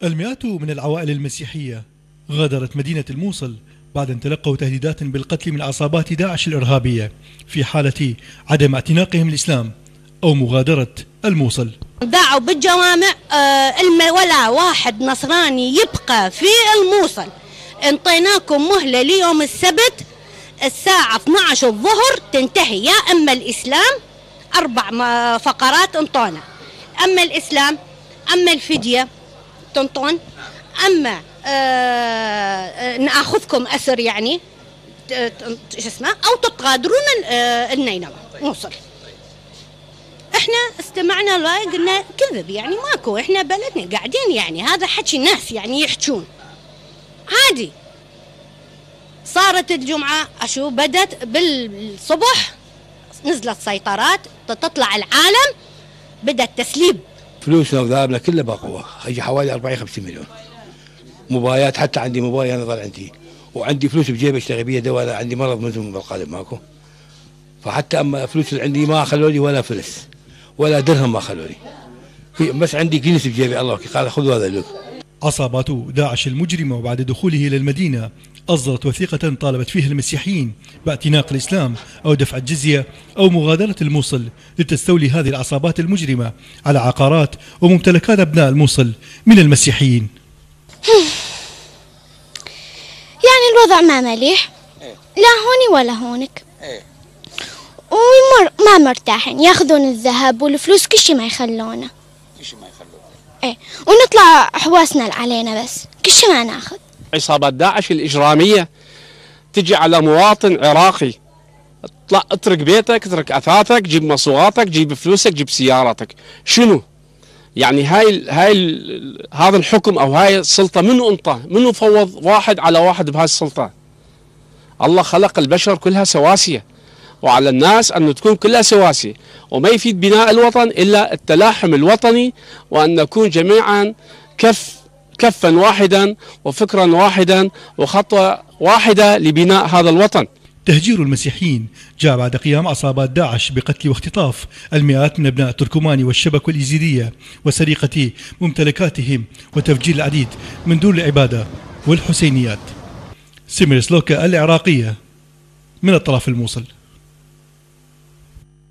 المئات من العوائل المسيحية غادرت مدينة الموصل بعد أن تلقوا تهديدات بالقتل من عصابات داعش الإرهابية في حالة عدم اعتناقهم الإسلام أو مغادرة الموصل. دعوا بالجوامع ولا واحد نصراني يبقى في الموصل. انطيناكم مهلة ليوم السبت الساعة 12 الظهر تنتهي، يا أما الإسلام 4 فقرات انطونا، أما الإسلام أما الفدية تنطون، أما نأخذكم أسر يعني شو اسمه، أو تتغادرون النينوى موصل. احنا استمعنا له قلنا كذب يعني ماكو، احنا بلدنا قاعدين يعني هذا حكي الناس يعني يحجون عادي. صارت الجمعة أشوف بدت بالصبح نزلت سيطرات تطلع العالم، بدأ التسليب. فلوسنا وذهبنا كله بقوة، هي حوالي 40-50 مليون مبايات. حتى عندي مبايا أنا ظل عندي، وعندي فلوس بجيبي اشتغل بيها دواء، أنا عندي مرض مزمن بالقلب ماكو، فحتى أما فلوس اللي عندي ما خلوا لي ولا فلس ولا درهم ما خلوا لي، بس عندي كنس بجيبي الله قال خذوا هذا لك. عصابات داعش المجرمة بعد دخوله إلى المدينة أصدرت وثيقة طالبت فيها المسيحيين باعتناق الإسلام أو دفع الجزية أو مغادرة الموصل لتستولي هذه العصابات المجرمة على عقارات وممتلكات أبناء الموصل من المسيحيين. يعني الوضع ما مليح، لا هوني ولا هونك، وما مرتاحين، ياخذون الذهب والفلوس كل شيء ما يخلونه، ونطلع حواسنا علينا بس كل شيء ما ناخذ. عصابات داعش الإجرامية تجي على مواطن عراقي، اطلع اترك بيتك، اترك اثاثك، جيب مصوغاتك، جيب فلوسك، جيب سيارتك. شنو يعني هذا الحكم او هاي السلطه منو انطى؟ منو فوض واحد على واحد بهاي السلطه؟ الله خلق البشر كلها سواسيه، وعلى الناس ان تكون كلها سواسيه، وما يفيد بناء الوطن الا التلاحم الوطني، وان نكون جميعا كفا واحدا وفكرا واحدا وخطوه واحده لبناء هذا الوطن. تهجير المسيحيين جاء بعد قيام عصابات داعش بقتل واختطاف المئات من أبناء التركماني والشبك والإيزيدية وسرقة ممتلكاتهم وتفجير العديد من دور العبادة والحسينيات. سمير سلوكا العراقية من الطرف الموصل.